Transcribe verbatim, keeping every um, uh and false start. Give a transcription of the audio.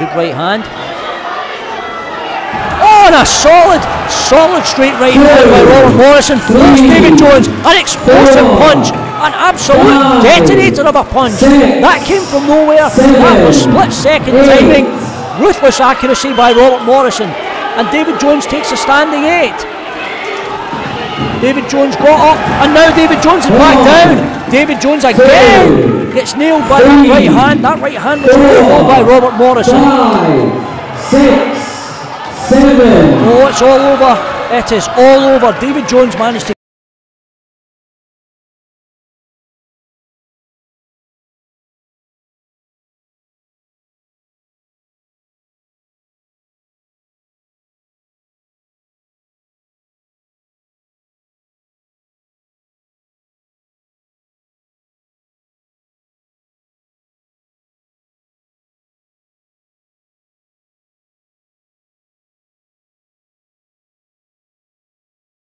good right hand. Oh, and a solid, solid straight right hand by Robert Morrison. There's David Jones, an explosive punch, an absolute detonator of a punch. That came from nowhere. That was split second timing. Ruthless accuracy by Robert Morrison. And David Jones takes a standing eight. David Jones got up, and now David Jones is back down. David Jones again gets nailed by that right hand. That right hand was nailed by Robert Morrison. Five, six, seven. Oh, it's all over. It is all over. David Jones managed to